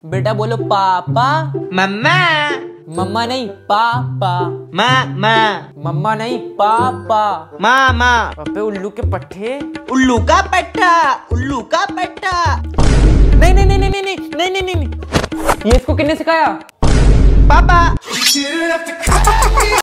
बेटा बोलो पापा। मम्मा। मम्मा नहीं पापा। मामा। मम्मा नहीं पापा। मामा। अबे उल्लू के पट्टे। उल्लू का पट्टा। उल्लू का पट्टा। नहीं नहीं नहीं नहीं नहीं नहीं नहीं नहीं नहीं, ये इसको किसने सिखाया? पापा।